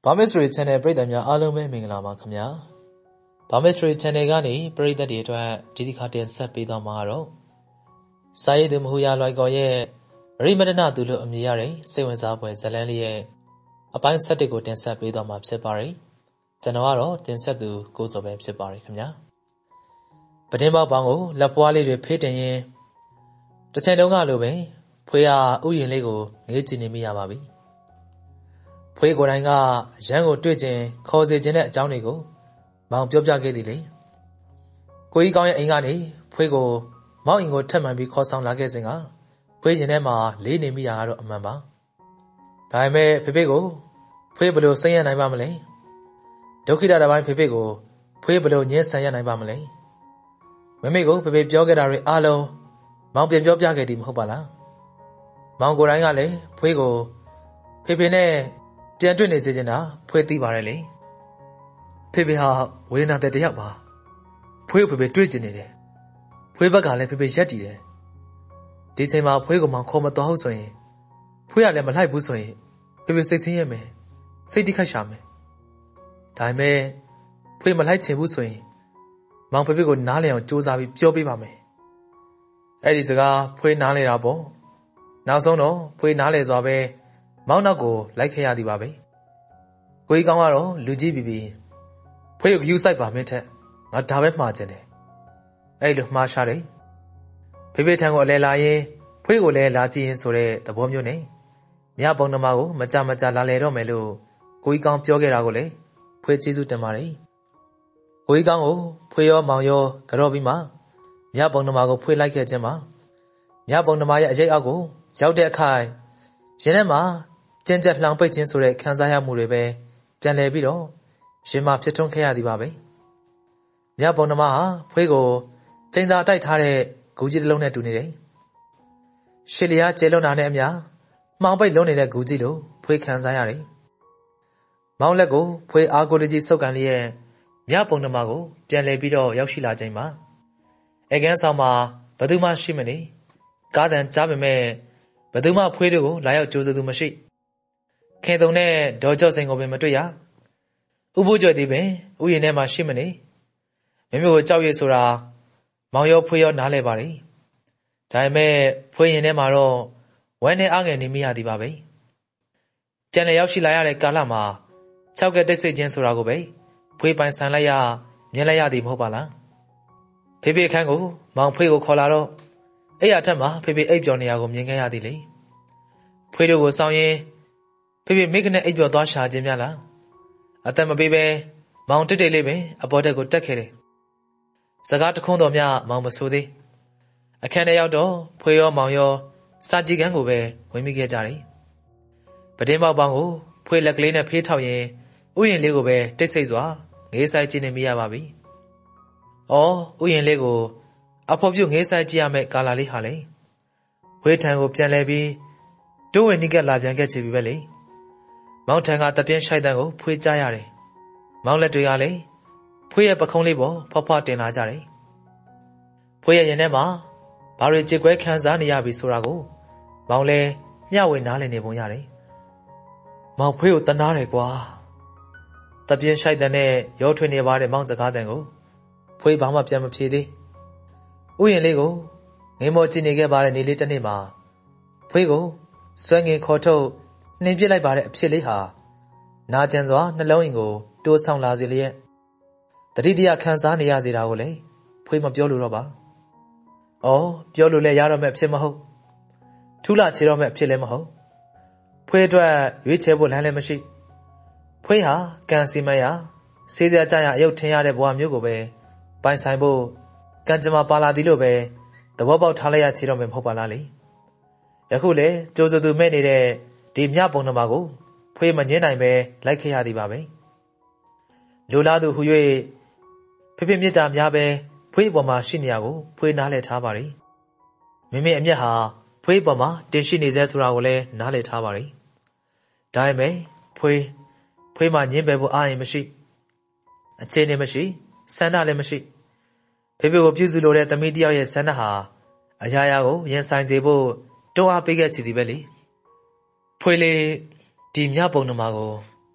Barmistry Channel ပရိသတ်များအားလုံးပဲမင်္ဂလာပါခင်ဗျာ Barmistry Channel ကနေပရိသတ်တွေအတွက်ဒီတစ်ခါတင်ဆက်ပေးသွားမှာတော့စာရေးသူမဟူရလွိုက်ကော်ရဲ့ရိမတနသူလို့အမည်ရတဲ့စိတ်ဝင်စားဖွယ်ဇာတ်လမ်းလေးရဲ့အပိုင်း7ကိုတင်ဆက်ပေးသွားမှာဖြစ်ပါတယ်ကျွန်တော်ကတော့တင်ဆက်သူကိုစောပဲဖြစ်ပါတယ်ခင်ဗျာပတင်းပေါက်ပေါင်းကိုလက်ပွားလေးတွေဖေးတင်ရင်တစ်ချိန်တုန်းကလိုပဲဖွေးဟာဥယျာဉ်လေးကိုငေးကြည့်နေမိရပါပြီဖွေးကိုယ်တိုင်ကရန်ကိုတွေ့ခြင်းခေါ်စေခြင်းတဲ့အကြောင်းတွေကိုမောင်ပြောပြခဲ့သည်လေကိုကြီးကောင်းရဲ့အိမ်ကနေဖွေးကိုမောင်အိမ်ကိုထပ်မှန်ပြီးခေါ်ဆောင်လာခဲ့စဉ်ကဖွေးရင်ထဲမှာလေးနေမိတာကတော့အမှန်ပါဒါပေမဲ့ဖေဖေကိုဖွေးဘယ်လိုစိတ်ရနိုင်ပါမလဲဒုက္ခိတတစ်ပိုင်းဖေဖေကိုဖွေးဘယ်လိုညှင်းဆန်ရနိုင်ပါမလဲမမေကိုဖေဖေပြောခဲ့တာတွေအားလုံးမောင်ပြန်ပြောပြခဲ့သည်မဟုတ်ပါလားမောင်ကိုယ်တိုင်ကလည်းဖွေးကိုဖေဖေနဲ့ပြန်တွေ့နေစေချင်တာဖွေးသိပါတယ်လေဖေဖေဟာဝေဒနာတဲ့တယောက်ပါဖွေးကိုဖေဖေတွေ့ကျင်နေတယ်ဖွေးဘက်ကလည်းဖေဖေရက်တည်တယ်ဒီချိန်မှာဖွေးကိုမောင်ခေါ်မတော်ဟုတ်ဆိုရင်ဖွေးကလည်းမလိုက်ဘူးဆိုရင်ဖေဖေစိတ်ဆင်းရဲမယ်စိတ်တိခိုက်ရှာမယ်ဒါပေမဲ့ဖွေးမလိုက်ချင်ဘူးဆိုရင်မောင်ဖေဖေကိုနားလည်အောင်စူးစမ်းပြီးပြောပေးပါမယ်အဲ့ဒီစကားဖွေးနားလေတာပေါ့နောက်ဆုံးတော့ဖွေးနားလေစွာပဲမောင်နောက်ကိုလိုက်ခဲ့ရသည်ပါပဲကိုကြီးကောင်းကတော့လူကြီးပြီးဖွေးကိုယူဆိုင်ပါမင်းထက်ငါဒါပဲမှားခြင်းတယ်အဲ့လိုမှားရှာတယ်ဖေဖေထံကိုအလဲလာရင်ဖွေးကိုလည်းလာကြည့်ရင်ဆိုတဲ့သဘောမျိုးနဲ့မြပုံနှမကိုမကြလာလေတော့မယ်လို့ကိုကြီးကောင်းပြောခဲ့တာကိုလည်းဖွေးကျေးဇူးတင်ပါတယ်ကိုကြီးကောင်းကိုဖွေးရောမောင်ရောကြော့ပြီးမှမြပုံနှမကိုဖွေးလိုက်ခဲ့ခြင်းမှာမြပုံနှမရဲ့အရေးအောက်ကိုရောက်တဲ့အခိုင်ရင်ထဲမှာကျဉ်ကျက်လှောင်ပိတ်ခြင်းဆိုတဲ့ခံစားရမှုတွေပဲပြန်လည်ပြီးတော့ရင်မှာဖြစ်ထွန်းခဲ့ရသည်ပါပဲမြပုံနှမဟာဖွေးကိုချိန်သာတိုက်ထားတဲ့ဂူကြီးတစ်လုံးနဲ့တူနေတယ်ရှစ်လျားကျဲလွန်တာနဲ့အမျှမှောင်ပိတ်လုံးနေတဲ့ဂူကြီးလိုဖွေးခံစားရတယ်မောင်လက်ကိုဖွေးအားကိုလေးကြီးစုပ်ကန်လျက်မြပုံနှမကိုပြန်လည်ပြီးတော့ရောက်ရှိလာချိန်မှာအေကန်းဆောင်မှာဘယ်သူမှရှိမနေကားတန်ကြားပေမဲ့ဘယ်သူမှဖွေးတို့ကိုလာရောက်ကြိုးစားသူမရှိခင်တုံနဲ့ဒေါ်ကျော့စိန်ကိုပင်မတွေ့ရဥပုကျော်သည်ပင်ဥယျာဉ်ထဲမှာရှိမနေမမျိုးကိုကြောက်ရည်ဆိုတာမောင်ရောဖွေးရောနားလဲပါလေဒါပေမဲ့ဖွေးရင်ထဲမှာတော့ဝမ်းနဲ့အားငယ်နေမိရသည်ပါပဲပြန်လည်ရောက်ရှိလာရတဲ့ကာလမှာ၆ကက်တိတ်ဆိတ်ခြင်းဆိုတာကိုပဲဖွေးပိုင်ဆန်လိုက်ရမြင်လိုက်ရသည်မဟုတ်ပါလားဖေဖေခန်းကိုမောင်ဖွေးကိုခေါ်လာတော့အဲ့ရထက်မှာဖေဖေအိပ်ပျော်နေရကိုမြင်ခဲ့ရသည်လေဖွေးတို့ကိုစောင်းရင်ဖေဖေမိခနဲ့အိပ်ပျော်သွားရှာခြင်းများလားအသက်မပေးပဲမောင်တိတ်တိတ်လေးပင်အပေါ်တက်ကိုတက်ခဲ့တယ်စကားတခွန်းတော်မြမောင်မဆိုသေးအခန်းထဲရောက်တော့ဖွေးရောမောင်ရောစာကြည့်ခန်းကိုပဲဝင်မိခဲ့ကြတယ်ပတင်းပေါက်ပေါင်းကိုဖွေးလက်ကလေးနဲ့ဖေးထောက်ရင်ဥယျာဉ်လေးကိုပဲတိတ်ဆိတ်စွာငေးဆိုင်ကြည့်နေမိရပါပြီအော်ဥယျာဉ်လေးကိုအဖော်ပြုတ်ငေးဆိုင်ကြည့်ရမယ့်ကာလာလေးဟာလေဝေးထံကိုပြန်လဲပြီးတိုးဝင်နိကလာပြန်ခဲ့ချေပြီပဲလေမောင်ထံကတပြင်းရှိုက်တန်းကိုဖွေးကြရတယ်မောင်လက်တွေကလည်းဖွေးရဲ့ပခုံးလေးပေါ်ဖွားဖွားတင်လာကြတယ်ဖွေးရဲ့ရင်ထဲမှာဘာတွေကြေကွဲခံစားနေရပြီဆိုတာကိုမောင်လည်းမျှဝေနားလည်နေပုံရတယ်မောင်ဖွေးကိုတနာတယ်ကွာတပြင်းရှိုက်တန်းနဲ့ရောထွေးနေပါတဲ့မောင်စကားတန်ကိုဖွေးဘာမှပြန်မဖြေသေးဥယျာဉ်လေးကိုငိမ်မောကြည့်နေခဲ့ပါတဲ့နေလေးတစ်နေ့မှာဖွေးကိုဆွဲငင်ခေါ်ထုတ်နှင်ပစ်လိုက်ပါတဲ့အဖြစ်လေးဟာနာကျင်စွာနှလုံးရင်ကိုတိုးဆောင်လာစေလျက်တတိတရခံစားနေရစေတာကိုလည်းဖွေးမပြောလို့တော့ပါ။အော်ပြောလို့လည်းရတော့မဲ့အဖြစ်မဟုတ်ထူးလာချေတော့မဲ့အဖြစ်လည်းမဟုတ်ဖွေးအတွက်ရွေးချယ်ဖို့လမ်းလည်းမရှိဖွေးဟာကံစီမံရစေးစရာကြရအယုတ်ထင်ရတဲ့ဘဝမျိုးကိုပဲပိုင်ဆိုင်ဖို့ကံကြမ္မာပါလာသည်လို့ပဲသဘောပေါက်ထားလိုက်ရချေတော့မယ်မဟုတ်ပါလားလေယခုလေကြိုးစသူမဲ့နေတဲ့ဒီမြပုံနှမကိုဖွေးမငင်းနိုင်ပဲလိုက်ခဲ့ရသည်ပါပဲလူလားသူဟူ၍ဖေဖေမြတ်တာများပဲဖွေးပေါ်မှာရှိနေရကိုဖွေးနားလည်ထားပါလေမိမိအမျက်ဟာဖွေးပေါ်မှာတင်ရှိနေစေဆိုတာကိုလည်းနားလည်ထားပါလေဒါပေမဲ့ဖွေးမှငင်းပယ်ဖို့အားရင်မရှိအခြေအနေမရှိဆန္ဒလည်းမရှိဖေဖေကိုပြုစုလိုတဲ့သမီးတယောက်ရဲ့ဆန္ဒဟာအရာရာကိုရင်ဆိုင်စေဖို့တွန်းအားပေးခဲ့ချင်သည်ပဲလေဖွေးလေးဒီမြပုံနှမကို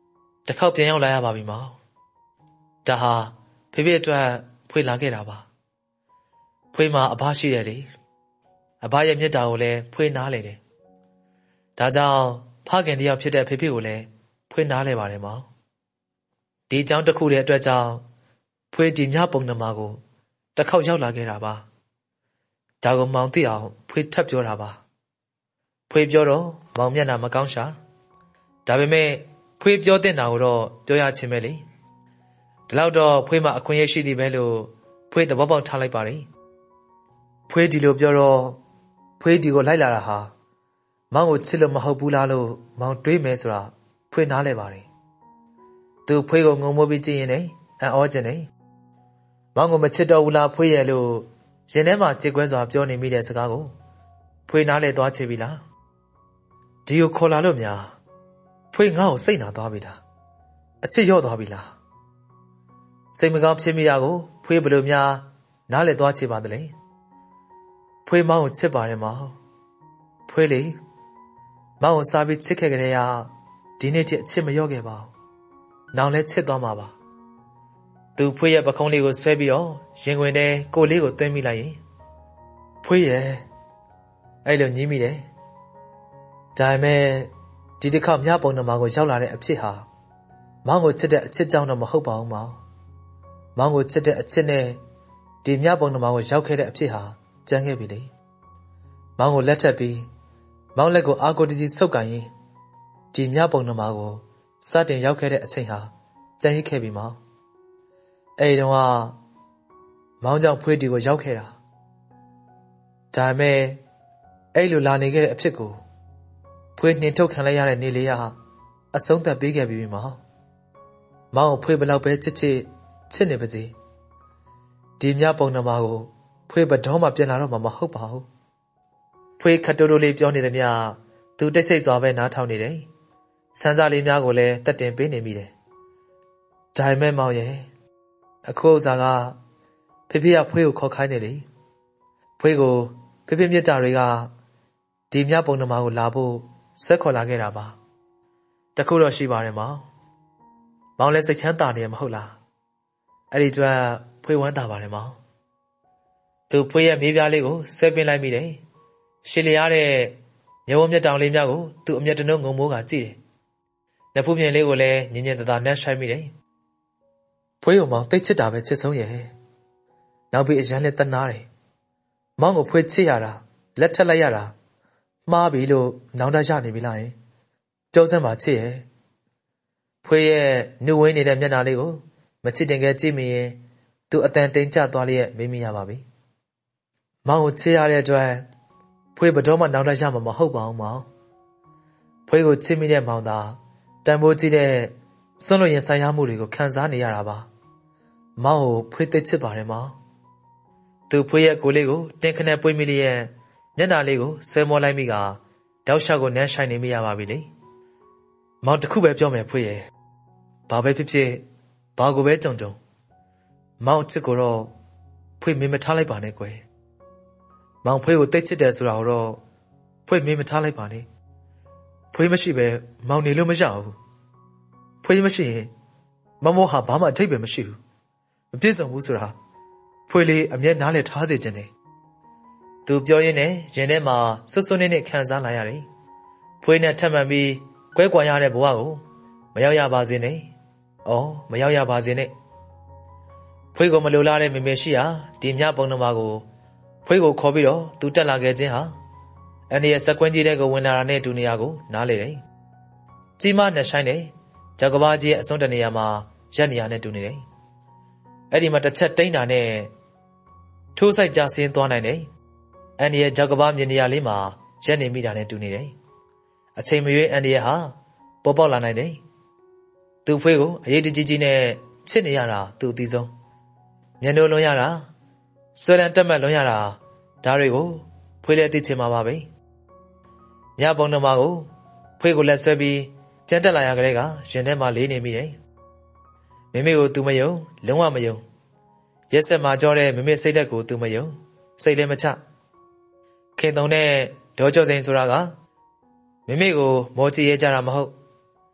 တစ်ခေါက်ပြန်ရောက်လာရပါပြီမောင်ဒါဟာဖေဖေအတွက်ဖွေလာခဲ့တာပါဖွေမှာအဘရှိတယ်လေအဘရဲ့မြတ်တာကိုလည်းဖွေနားလေတယ်ဒါကြောင့်ဖခင်တယောက်ဖြစ်တဲ့ဖေဖေကိုလည်းဖွေနားလေပါတယ်မောင်ဒီအကြောင်းတစ်ခုတည်းအတွက်ကြောင့်ဖွေဒီမြပုံနမာကိုတစ်ခေါက်ရောက်လာခဲ့တာပါဒါကိုမောင်သိအောင်ဖွေထပ်ပြောတာပါဖွေပြောတော့မောင်မျက်နှာမကောင်းရှာဒါပေမဲ့ဖွေပြောတဲ့နာကိုတော့ပြောရချင်းပဲလေဒီလောက်တော့ဖွေမှာအခွင့်အရေးရှိသည်ပဲလို့ဖွေသဘောပေါက်ထားလိုက်ပါလေဖွေဒီလိုပြောတော့ဖွေဒီကိုလိုက်လာတာဟာမောင်ကိုချစ်လို့မဟုတ်ဘူးလားလို့မောင်တွေးမယ်ဆိုတာဖွေနားလဲပါတယ်သူဖွေကိုငုံမိုးပြီးကြည့်ရင်လည်းအံ့ဩခြင်းနဲ့မောင်ကိုမချစ်တော့ဘူးလားဖွေရဲ့လို့ရင်ထဲမှာကြေကွဲစွာပြောနေမိတဲ့စကားကိုဖွေနားလဲသွားချေပြီလားဒီကိုခေါ်လာလို့များဖွေငါ့ကိုစိတ်နာသွားပြီလားအချစ်ရော့သွားပြီလားစိတ်မကောင်းဖြစ်မိတာကိုဖွေဘယ်လိုများနားလဲသွားချေပါသလဲဖွေမောင်ကိုချစ်ပါတယ်မောင်ဖွေလေမောင်ကိုစားပြီးချစ်ခဲ့ကြတဲ့ဟာဒီနေ့ထိအချစ်မလျော့ခဲ့ပါဘူးနောင်လဲချစ်သွားမှာပါသူဖွေရဲ့ပခုံးလေးကိုဆွဲပြီးတော့ရင်ခွင်ထဲကိုလေးကိုသွင်းမိလိုက်ရင်ဖွေရဲ့အဲ့လိုညင်းမိတယ်ဒါပေမဲ့ဒီတစ်ခါမြပုံနမာကိုရောက်လာတဲ့အဖြစ်ဟာမောင်ကိုချစ်တဲ့အချစ်ကြောင့်တော့မဟုတ်ပါဘူးမောင်ကိုချစ်တဲ့အချစ်နဲ့ဒီမြပုံနမာကိုရောက်ခဲ့တဲ့အဖြစ်ဟာကြမ်းခဲ့ပြီလေမောင်ကိုလက်ထပ်ပြီးမောင်လက်ကိုအာကိုတကြီးဆုပ်ကန်ရင်ဒီမြပုံနမာကိုစတင်ရောက်ခဲ့တဲ့အချိန်ဟာကြမ်းရစ်ခဲ့ပြီမောင်အဲ့တုန်းကမောင်ကြောင့်ဖွေးတီကိုရောက်ခဲ့တာဒါပေမဲ့အဲ့လိုလာနေခဲ့တဲ့အဖြစ်ကိုဖွေးနှင်ထုတ်ခံလိုက်ရတဲ့နေလေးကအဆုံးသတ်ပေးခဲ့ပြီမောင်ကိုဖွေးဘလောက်ပဲချစ်နေပါစေဒီမြပုံနမာကိုဖွေးဘတော်မှပြန်လာတော့မှမဟုတ်ပါဘူးဖွေးခတ်တိုးတိုးလေးပြောနေသမျှသူတိတ်ဆိတ်စွာပဲနားထောင်နေတယ်စမ်းစာလေးများကိုလည်းတက်တင်ပေးနေမိတယ်ဒါပေမဲ့မောင်ရဲ့အခုဥစားကဖေဖေကဖွေးကိုခေါ်ခိုင်းနေလေဖွေးကိုဖေဖေမြတ်တာတွေကဒီမြပုံနမာကိုလာဖို့ဆွဲခေါ်လာခဲ့တာပါတခုတော့ရှိပါတယ်မောင်လည်းစိတ်ချမ်းသာနေရမဟုတ်လားအဲ့ဒီအတွက်ဖွေးဝမ်းသာပါတယ်မောင်သူဖွေးရဲ့မေးပြားလေးကိုဆွဲပင်းလိုက်မိတယ်ရှည်လျားတဲ့မျက်ဝန်းမျက်တောင်လေးများကိုသူအမျက်တနှုံငုံမိုးကကြည့်တယ်လက်ဖူးမြင်လေးကိုလည်းညင်ညင်သာသာနှက်ဆိုင်မိတယ်ဖွေးကိုမောင်တိတ်ချစ်တာပဲချစ်ဆုံးရဲ့နောက်ပြီးအရန်လည်းတနာတယ်မောင်ကိုဖွေးချစ်ရတာလက်ထက်လိုက်ရတာမှားပြီလို့နောင်တရနေပြီလားပြောစမ်းပါချစ်ရဲ့ဖွေးရဲ့နှုတ်ဝင်းနေတဲ့မျက်နှာလေးကိုမချစ်တင်ခဲ့ကြည့်မိရင်သူအတန်တိမ်ကျသွားလျက်မေးမိရပါပြီမောင်ကိုချစ်ရတဲ့အတွက်ဖွေးဘတော်မှနောင်တရမှာမဟုတ်ပါဘူးမောင်ဖွေးကိုချစ်မိတဲ့မောင်သာတန်ဖိုးကြီးတဲ့စွန့်လွတ်ရင်ဆိုင်ရမှုတွေကိုခံစားနေရတာပါမောင်ကိုဖွေးသိချစ်ပါတယ်မောင်သူဖွေးရဲ့ကိုလေးကိုတင်ခနဲ့ပွေးမိလျက်မျက်နှာလေးကိုဆွဲမောလိုက်မိကတောက်လျှောက်ကိုနမ်းဆိုင်နေမိရပါပြီလေမောင်တခုပဲပြောမယ်ဖွေးရဲ့ဘာပဲဖြစ်ဖြစ်ဘာကိုပဲကြုံမောင်ချစ်ကိုတော့ဖွေးမင်းမထားလိုက်ပါနဲ့ကွယ်မောင်ဖွေးကိုသိချစ်တယ်ဆိုတာကိုတော့ဖွေးမင်းမထားလိုက်ပါနဲ့ဖွေးမရှိပဲမောင်နေလို့မရဘူးဖွေးမရှိရင်မောင်ဟာဘာမှအထိပ္ပယ်မရှိဘူးမပြည့်စုံဘူးဆိုတာဖွေးလေးအမျက်နားလဲထားစေခြင်းတယ်သူပြောရင်းနဲ့ရင်ထဲမှာဆွဆွနဲ့ခံစားလာရတယ်ဖွေးနဲ့ထပ်မှန်ပြီးကွဲကွာရတဲ့ဘဝကိုမရောက်ရပါစေနဲ့မရောက်ရပါစေနဲ့ဖွေးကိုမလိုလားတဲ့မေမေရှိဟာဒီမြပုံနမာကိုဖွေးကိုခေါ်ပြီးတော့သူတက်လာခဲ့ခြင်းဟာအန်ဒီရဲ့စက်ကွင်းကြီးတဲ့ကိုဝင်လာတာနဲ့ဒူနေရာကိုနားလေတယ်ကြီးမနဲ့ဆိုင်တယ်ဂျက်ကဘာကြီးရဲ့အစွန်းတနေရာမှာရက်နေရာနဲ့တူနေတယ်အဲ့ဒီမှာတစ်ချက်တိမ့်တာနဲ့ထိုးဆိုင်ကြဆင်းသွားနိုင်တယ်အန်ဒီရဲ့ဂျက်ကဘာမြင်နေရာလေးမှာရက်နေမိတာနဲ့တူနေတယ်အချိန်မရွေးအန်ဒီရဲ့ဟာပေါ်ပေါက်လာနိုင်တယ်သူဖွေးကိုအရေးတကြီးနဲ့ချစ်နေရတာသူအသိဆုံးမျက်နှာလွန်ရတာဆွဲလန်းတက်မှတ်လွန်ရတာဒါတွေကိုဖွေးလည်းသိချင်မှာပါပဲမြပုံနမာကိုဖွေးကိုလက်ဆွဲပြီးပြန်တက်လာရကြတဲ့ကရင်ထဲမှာလေးနေမိတယ်မိမိကိုသူမယုံလုံးဝမယုံရက်ဆက်မှာကြောတဲ့မိမိစိတ်ဓာတ်ကိုသူမယုံစိတ်လည်းမချခင်တုံနဲ့ဒေါ်ကျော်စိန်ဆိုတာကမိမိကိုမောကြည့်ရကြတာမဟုတ်ဒါ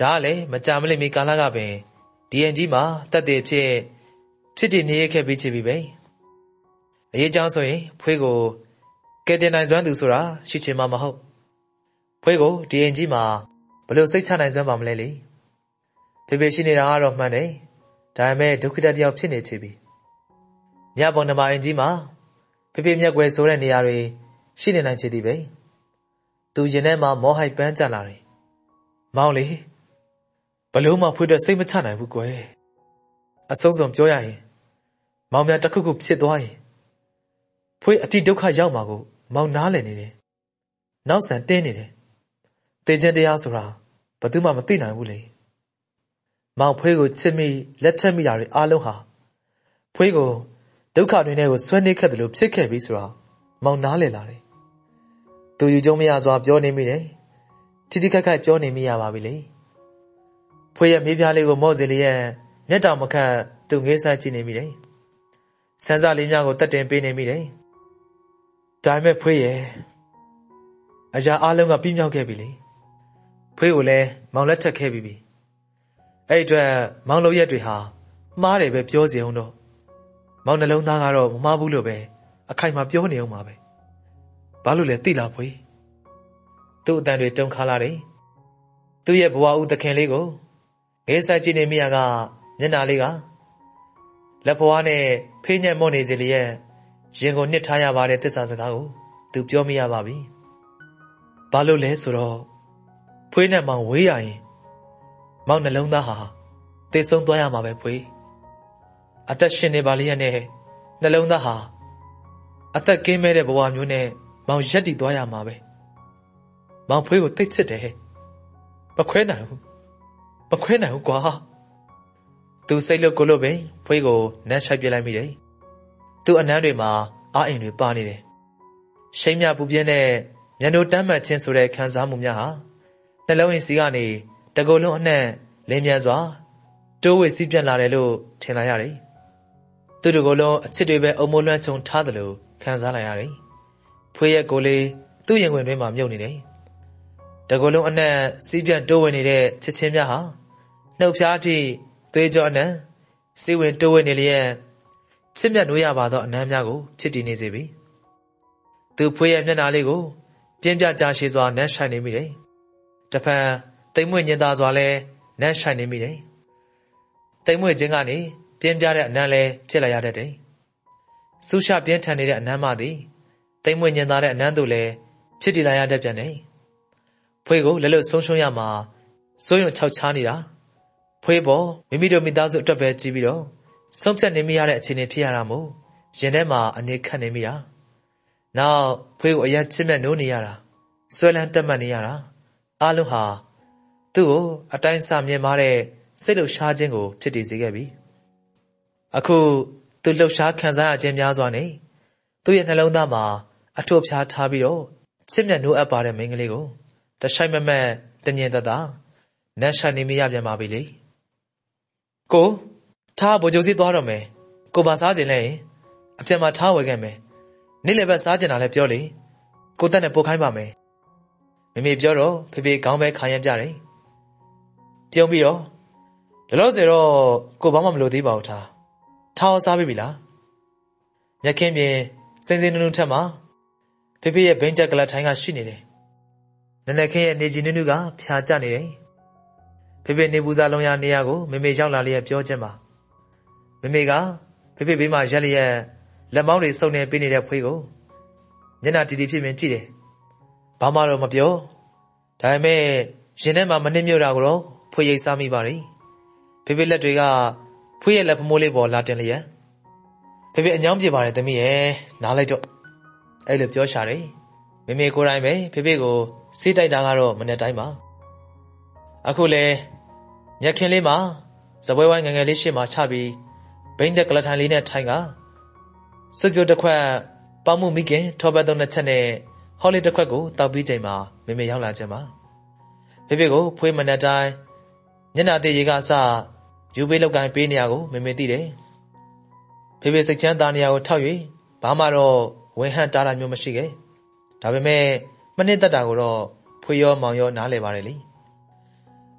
ဒါကလည်းမကြမလိမ့်မီကာလကပင်ဒီအန်ကြီးမှာတက်တဲ့ဖြစ်တည်နေရခဲ့ပြီးချပြီပဲအရေးကြောင်းဆိုရင်ဖွေးကိုကဲတင်နိုင်စွမ်းသူဆိုတာရှိချင်မှာမဟုတ်ဖွေးကိုဒီအန်ကြီးမှာဘယ်လိုစိတ်ချနိုင်စွမ်းပါမလဲလေဖေဖေရှိနေတာကတော့မှန်တယ်ဒါပေမဲ့ဒုက္ခတတယောက်ဖြစ်နေချပြီမြပုံနမအန်ကြီးမှာဖေဖေမျက်ွယ်ဆိုတဲ့နေရာတွေရှိနေနိုင်ချေသည်ပဲသူရင်ထဲမှာမောဟိုက်ပန်းကြလာတယ်မောင်လေဘလို့မှဖွေးတဲ့စိတ်မချနိုင်ဘူးကွယ်အဆုံးစုံပြောရရင်မောင်များတစ်ခုခုဖြစ်သွားရင်ဖွေးအတိဒုက္ခရောက်မှာကိုမောင်နားလည်နေတယ်နောက်ဆန်တင်းနေတယ်တေခြင်းတရားဆိုတာဘယ်သူမှမသိနိုင်ဘူးလေမောင်ဖွေးကိုချစ်မိလက်ထက်မိတာတွေအားလုံးဟာဖွေးကိုဒုက္ခတွေနဲ့ကိုဆွဲနှိပ်ခဲ့တယ်လို့ဖြစ်ခဲ့ပြီဆိုတာမောင်နားလည်လာတယ်သူယူကြုံမရစွာပြောနေမိတယ်တိတိခက်ခက်ပြောနေမိရပါပြီလေဖွေးရဲ့မေးပြားလေးကိုမော့စီလေးရဲ့မျက်တောင်မခတ်သူငေးဆိုင်ကြည့်နေမိတယ်ဆန်းစားလေးများကိုတက်တင်ပေးနေမိတယ်ဒါပေမဲ့ဖွေးရဲ့အရာအားလုံးကပြီးမြောက်ခဲ့ပြီလေဖွေးကိုလည်းမောင်လက်ထက်ခဲ့ပြီအဲ့အတွက်မောင်လိုရက်တွေဟာမှားတယ်ပဲပြောစီအောင်တော့မောင်နှလုံးသားကတော့မမှားဘူးလို့ပဲအခိုင်မှာပြောနေအောင်ပါပဲဘာလို့လဲသိလားဖွေးသူ့အတန်တွေတုန်ခါလာတယ်သူ့ရဲ့ဘဝဦးသခင်လေးကိုငေးဆိုင်ကြည့်နေမိရကမျက်နှာလေးကလက်ဘဝနဲ့ဖေးညက်မော့နေစီလျက်ရင်ကိုနှစ်ထားရပါတဲ့သစ္စာစကားကိုသူပြောမိရပါပြီဘာလို့လဲဆိုတော့ဖွေးနဲ့မောင်ဝေးရရင်မောင်နှလုံးသားဟာသေဆုံးသွားရမှာပဲဖွေးအသက်ရှင်နေပါလျက်နဲ့နှလုံးသားဟာအသက်ကင်းမဲ့တဲ့ဘဝမျိုးနဲ့မောင်ရက်တည်သွားရမှာပဲမောင်ဖွေးကိုသိချစ်တယ်မခွဲနိုင်ဘူးကွာသူစိတ်လွတ်ကိုလို့ပင်ဖွေးကိုနမ်းရှိုက်ပြလိုက်မိတယ်သူ့အနမ်းတွေမှာအာအိမ်တွေပါနေတယ်ရှိမ်းမြပူပြင်းတဲ့မျက်နှာတမ်းမှတ်ခြင်းဆိုတဲ့ခံစားမှုများဟာနှလုံးရင်းစီကနေတကူလုံးအနှံ့လင်းမြန်စွာတိုးဝေစီးပြန့်လာတယ်လို့ထင်လာရတယ်သူ့တကူလုံးအချစ်တွေပဲအုံမိုးလွှမ်းခြုံထားတယ်လို့ခံစားလိုက်ရတယ်ဖွေးရဲ့ကိုယ်လေးသူ့ရင်ဝင်တွင်းမှာမြုပ်နေတယ်တကူလုံးအနှံ့စီးပြန့်တိုးဝင်နေတဲ့ချစ်ချင်းများဟာနှုတ်ဖျားထိသွေးကြောအနှံ့စီးဝင်တိုးဝင်နေလျက်ချစ်မြတ်နိုးရပါသောအနမ်းများကိုဖြစ်တည်နေစေပြီသူဖွေးရဲ့မျက်နှာလေးကိုပြင်းပြကြာရှည်စွာနမ်းရှိုင်နေမိတယ်တဖန်တိမ်မွေ့ညင်သာစွာလဲနမ်းရှိုင်နေမိတယ်တိမ်မွေ့ခြင်းကနေပြင်းပြတဲ့အနမ်းလဲဖြစ်လာရတတ်တယ်ဆူရှပြင်းထန်နေတဲ့အနမ်းမှသည်တိမ်မွေ့ညင်သာတဲ့အနမ်းတို့လဲဖြစ်တည်လာရတတ်ပြန်တယ်ဖွေးကိုလက်လွတ်ဆုံးရှုံးရမှာစိုးရုံခြောက်ချားနေတာဖွေးပေါ်မိမိတို့မိသားစုအတွက်ပဲကြည့်ပြီးတော့ဆုံးဖြတ်နေမိရတဲ့အခြေအနေဖြစ်ရတာမို့ရင်ထဲမှာအနေခတ်နေမိတာနောက်ဖွေးကိုအရင်ချစ်မြတ်နိုးနေရတာဆွဲလန်းတက်မှတ်နေရတာအားလုံးဟာသူ့ကိုအတိုင်းအဆမြင်မာတဲ့စိတ်လှုပ်ရှားခြင်းကိုဖြစ်တည်စေခဲ့ပြီအခုသူလှုပ်ရှားခံစားရခြင်းများစွာနဲ့သူ့ရဲ့နှလုံးသားမှာအထုပ်ဖြားထားပြီးတော့ချစ်မြတ်နိုးအပ်ပါတဲ့မိန်းကလေးကိုတရှိုက်မမက်တညင်သက်သာနတ်ရှိုင်နေမိရပြန်ပါပြီလေကိုထားဘိုးကျိုးစီသွားတော့မယ်ကိုပါစားခြင်းလဲအပြန်မှာထားဝယ်ခဲ့မယ်နေ့လည်းပဲစားကျင်တာလည်းပြောလေကိုတက်နဲ့ပို့ခိုင်းပါမယ်မမေပြောတော့ဖေဖေခေါင်းပဲခါရမ်းပြတယ်ပြုံးပြီးတော့လောလောဆယ်တော့ကိုဘာမှမလုပ်သေးပါဘူးထားစားပြီလားမြက်ခင်းပြင်စိမ့်စိမ့်နုံနုံထက်မှာဖေဖေရဲ့ဘိန်းတက်ကလထိုင်းကရှိနေတယ်နနက်ခင်းရဲ့နေကြီးနုနုကဖြာကျနေတယ်ဖေဖေနေပူစားလုံးရနေရကိုမမေရောက်လာလျက်ပြောခြင်းပါမမေကဖေဖေဘေးမှာရက်လျက်လက်မောင်းတွေစုံနေပေးနေတဲ့ဖွေးကိုမျက်နှာတီတီဖြစ်မြင်ကြည့်တယ်ဘာမှတော့မပြောဒါပေမဲ့ရင်ထဲမှာမနစ်မြုပ်တာကိုတော့ဖွေးရိတ်စားမိပါလေဖေဖေလက်တွေကဖွေးရဲ့လက်ဖမိုးလေးပေါ်လာတင်လျက်ဖေဖေအညောင်းပြပါတယ်သမီးရဲ့နားလိုက်တော့အဲ့လိုပြောရှာတယ်မမေကိုယ်တိုင်ပဲဖေဖေကိုစေးတိုက်တာကတော့မနေ့တိုင်းပါအခုလေမြက်ခင်းလေးမှာစပွဲဝိုင်းငယ်ငယ်လေးရှေ့မှာချပြီးဘိန်းတက်ကလထိုင်လေးနဲ့ထိုင်ကစွပ်ပြုတ်တစ်ခွက်ပေါမှုမိခင်ထောပတ်သုံးနှစ်ချက်နဲ့ဟော်လီတစ်ခွက်ကိုတောက်ပြီးချိန်မှာမမေရောက်လာခြင်းပါဖေဖေကိုဖွေးမနဲ့တိုင်းညနာသေးရေကအစယူပေးလောက်ကိုင်းပေးနေရကိုမမေသိတယ်ဖေဖေစိတ်ချမ်းသာနေရကိုထောက်၍ဘာမှတော့ဝင်ဟန့်တားတာမျိုးမရှိခဲ့ဒါပေမဲ့မနစ်သက်တာကိုတော့ဖွေးရောမောင်ရောနားလည်ပါတယ်လေ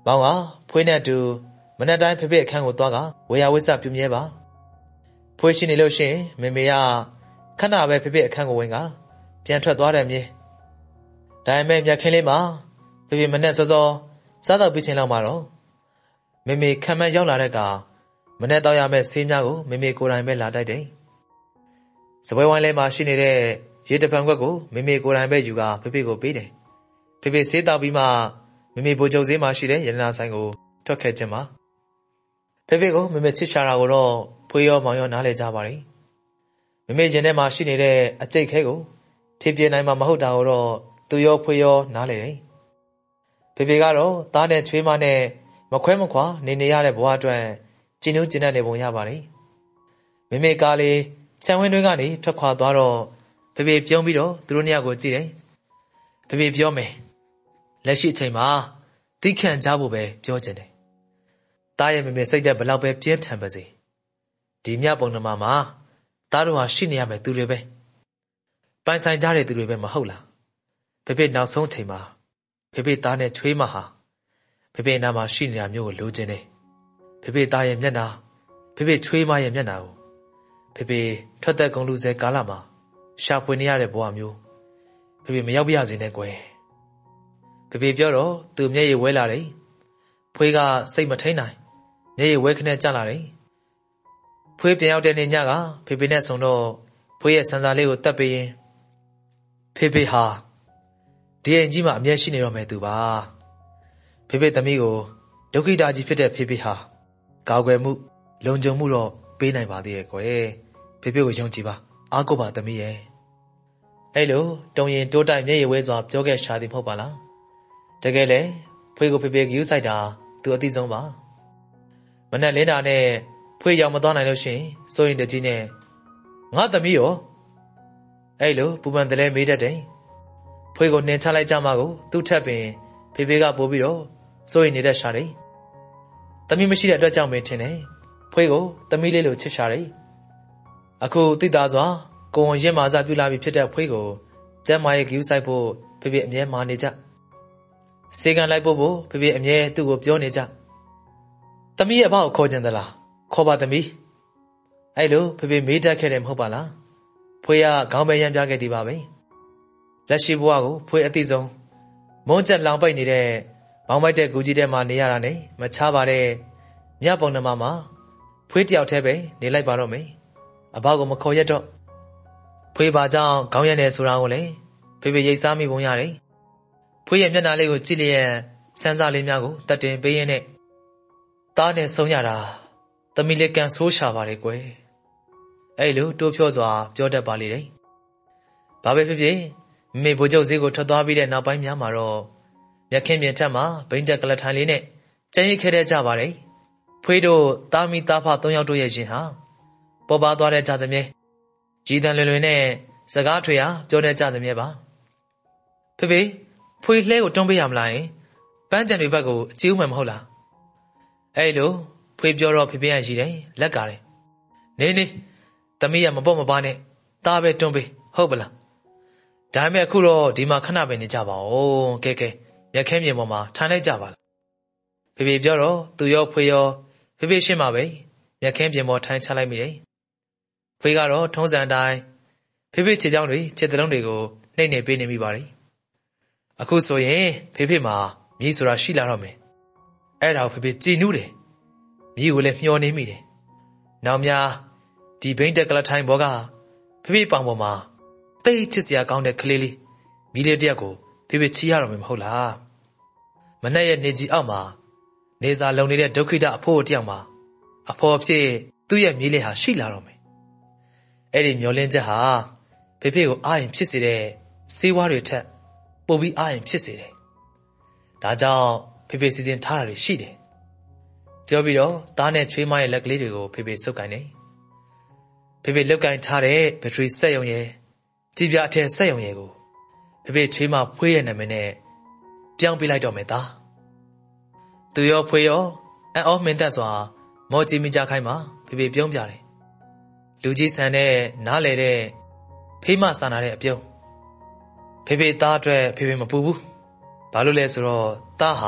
မောင်ကဖွေးနဲ့အတူမနက်တိုင်းဖေဖေအခန်းကိုသွားကဝေယဝိဆပြုမြဲပါဖွေးရှိနေလို့ရှိရင်မေမေကခဏပဲဖေဖေအခန်းကိုဝင်ကပြန်ထွက်သွားတယ်မြေဒါပေမဲ့မြက်ခင်းလေးမှာဖေဖေမနဲ့စောစောစားတော့ပြီးချင်းလောက်မှာတော့မေမေခံမရောက်လာတဲ့ကမနဲ့တော့ရမယ့်ဆေးများကိုမေမေကိုယ်တိုင်ပဲလာတိုက်တယ်စပွဲဝိုင်းထဲမှာရှိနေတဲ့ရေတပံခွက်ကိုမေမေကိုယ်တိုင်ပဲယူကဖေဖေကိုပေးတယ်ဖေဖေဆေးတောက်ပြီးမှမေမေဘိုးချုပ်ဈေးမှာရှိတဲ့ရတနာဆိုင်ကိုထွက်ခဲ့ခြင်းပါဖေဖေကိုမေမေချစ်ရှာတာကိုတော့ဖွေးရောမောင်ရောနားလည်ကြပါတယ်မေမေရင်ထဲမှာရှိနေတဲ့အကျိတ်ခဲကိုဖြည့်ပြနိုင်မှာမဟုတ်တာကိုတော့သူရောဖွေးရောနားလည်တယ်ဖေဖေကတော့သားနဲ့ချွေးမနဲ့မခွဲမခွာနေရတဲ့ဘဝအတွက်ကျဉ်းကျဉ်းနေပုံရပါတယ်မေမေကားလေးခြံဝင်းတွင်းကနေထွက်ခွာသွားတော့ဖေဖေပြုံးပြီးတော့သူတို့နှစ်ယောက်ကိုကြည့်တယ်ဖေဖေပြောမယ်လက်ရှိအချိန်မှာသိခံကြဖို့ပဲပြောချင်တယ်တားရဲ့မေမေစိတ်သက်ဘလောက်ပဲပြင်းထန်ပါစေဒီမြပုံနှမမှာတားတို့ဟာရှိနေရမယ်သူတွေပဲပိုင်ဆိုင်ကြတဲ့သူတွေပဲမဟုတ်လားဖေဖေနောက်ဆုံးအချိန်မှာဖေဖေသားနဲ့ချွေးမဟာဖေဖေနာမှာရှိနေတာမျိုးကိုလိုချင်တယ်ဖေဖေသားရဲ့မျက်နှာဖေဖေချွေးမရဲ့မျက်နှာကိုဖေဖေထွက်သက်ကုန်လူစဲကာလမှာရှာဖွေနေရတဲ့ဘဝမျိုးဖေဖေမရောက်ပြရစေနဲ့ကွယ်ဖေဖေပြောတော့သူမျက်ရည်ဝဲလာတယ်ဖွေးကစိတ်မထိန်နိုင်မျက်ရည်ဝဲခနဲ့ကျလာတယ်ဖွေးပြန်ရောက်တဲ့နေ့ညကဖေဖေနဲ့ဆုံတော့ဖွေးရဲ့ဆန်စာလေးကိုတက်ပေးရင်ဖေဖေဟာဒီအိမ်ကြီးမှာအမျက်ရှိနေတော့မယ်သူပါဖေဖေသမီးကိုဒုက္ခိတာကြီးဖြစ်တဲ့ဖေဖေဟာကောက်ွယ်မှုလုံခြုံမှုတော့ပေးနိုင်ပါသေးရဲ့ကွယ်ဖေဖေကိုယုံကြည်ပါအားကိုးပါသမီးရဲ့အဲ့လိုတုံရင်တိုးတိုက်မျက်ရည်ဝဲစွာပြောခဲ့ရှာသည်မဟုတ်ပါလားတကယ်လေဖွေးကိုဖေဖေကယူဆိုင်တာသူအသိဆုံးပါမနဲ့လင်းတာနဲ့ဖွေးရောက်မသွားနိုင်လို့ရှင်စိုးရင်တကြီးနဲ့ငါသမီးရောအဲ့လိုပူပန်တလဲမေးတတ်တယ်ဖွေးကိုနှင်ချလိုက်ကြမှာကိုသူ့ထက်ပင်ဖေဖေကပို့ပြီးတော့စိုးရင်နေတဲ့ရှာတယ်သမီးမရှိတဲ့အတွက်ကြောင့်မင်းထင်တယ်ဖွေးကိုသမီးလေးလိုချစ်ရှာတယ်အခုသိသားစွာကိုဝန်ရင်မာစားပြုလာပြီဖြစ်တဲ့ဖွေးကိုကျမ်းမာရဲ့ဂယူးဆိုင်ဖို့ဖေဖေအမြဲမာနေကြစေကန်လိုက်ဖို့ဖေဖေအမြဲသူ့ကိုပြောနေကြသမီးရဲ့အဘကိုခေါ်ကြင်သလားခေါ်ပါသမီးအဲ့လိုဖေဖေမေးတတ်ခဲ့တယ်မဟုတ်ပါလားဖွေးကခေါင်းပဲရမ်းပြခဲ့သည်ပါပဲလက်ရှိဘဝကိုဖွေးအသိဆုံးမုန်းချက်လောင်ပိတ်နေတဲ့မောင်းမိုက်တဲ့ဂူကြီးထဲမှာနေရတာနဲ့မချပါတဲ့မြပုံနှမမှာဖွေးတယောက်တည်းပဲနေလိုက်ပါတော့မယ်အဘကိုမခေါ်ရတော့ဖွေးပါကြောင့်ခေါင်းရနေဆိုတာကိုလည်းဖေဖေရိတ်စားမိပုံရတယ်ဖွေးရဲ့မျက်နှာလေးကိုကြည့်လျက်စမ်းစာလေးများကိုတက်တင်ပေးရင်းနဲ့သားနဲ့ဆုံးရတာသမီးလေးကန်ဆိုးရှာပါလေကွယ်အဲ့လိုတိုးဖြောစွာပြောတတ်ပါလေတယ်ဘာပဲဖြစ်ဖြစ်မေဘိုးချုပ်ဈေးကိုထွက်သွားပြီးတဲ့နောက်ပိုင်းများမှာတော့မြက်ခင်းပြင်ထက်မှာဘိန်းတက်ကလထိုင်လေးနဲ့ကျန်းရိတ်ခဲတဲ့ကြပါတယ်ဖွေးတို့သားမီသားဖ၃ယောက်တို့ရဲ့ရင်ဟာပေါ်ပါသွားတဲ့ကြသမြဲကြီးတန်လွင်လွင်နဲ့စကားထွေဟာပြောတဲ့ကြသမြဲပါဖေဖေဖွေးလှဲကိုတွန်းပေးရမလားယင်ပန်းတန်တွေဘက်ကိုအကျိုးမှမဟုတ်လားအဲ့လိုဖွေးပြောတော့ဖေဖေကရည်တယ်လက်ကားတယ်နေသမီးကမပေါ့မပါနဲ့သားပဲတွန်းပေးဟုတ်ပလားဒါပေမဲ့အခုတော့ဒီမှာခဏပဲနေကြပါဦးကဲမြက်ခင်းပြင်ပေါ်မှာထိုင်လိုက်ကြပါလားဖေဖေပြောတော့သူရောဖွေရောဖေဖေရှင်းမှာပဲမြက်ခင်းပြင်ပေါ်ထိုင်ချလိုက်မိတယ်ဖွေကတော့ထုံးစံအတိုင်းဖေဖေခြေချောင်းတွေခြေသလုံးတွေကိုနှိမ့်နေပေးနေမိပါတယ်အခုဆိုရင်ဖေဖေမှာမြည်ဆိုတာရှိလာတော့မယ်အဲ့ဒါကိုဖေဖေကြည်နူးတယ်မြည်ကိုလည်းမျှော်နေမိတယ်နောက်များဒီဘိန်းတက်ကလထိုင်ဘောကဖေဖေပေါင်ပေါ်မှာတိတ်ချစ်စရာကောင်းတဲ့ကလေးလေးမြည်လေးတယောက်ကိုဖေဖေချီရတော့မယ်မဟုတ်လားမနဲ့ရဲ့နေကြီးအောက်မှာနေစာလုံနေတဲ့ဒုက္ခိတအဖိုးတယောက်မှာအဖော်ဖြစ်သူ့ရဲ့မြည်လေးဟာရှိလာတော့မယ်အဲ့ဒီမျောလင်းချက်ဟာဖေဖေကိုအားရင်ဖြစ်စေတဲ့ဆေးဝါးတွေထက်ပိုပြီးအားရင်ဖြစ်စေတယ်ဒါကြောင့်ဖေဖေစီစဉ်ထားတာတွေရှိတယ်ပြောပြီးတော့သားနဲ့ချွေးမရဲ့လက်ကလေးတွေကိုဖေဖေစုပ်ကင်တယ်ဖေဖေလုတ်ကင်ထားတဲ့ဘက်ထရီစက်ရုံရဲ့ကြည်ပြအထက်စက်ရုံရဲ့ကိုဖေဖေချွေးမဖွေးရဲ့နာမည်နဲ့ပြောင်းပေးလိုက်တော့မယ်သားသူရောဖွေးရောအော်မင်းသက်စွာမော်ကြည်မိကြခိုင်းမှာဖေဖေပြုံးပြတယ်လူကြီးဆန်တဲ့နားလေတဲ့ဖေးမဆန်လာတဲ့အပြုံးဖေဖေသားအတွက်ဖေဖေမပူဘူးဘာလို့လဲဆိုတော့သားဟာ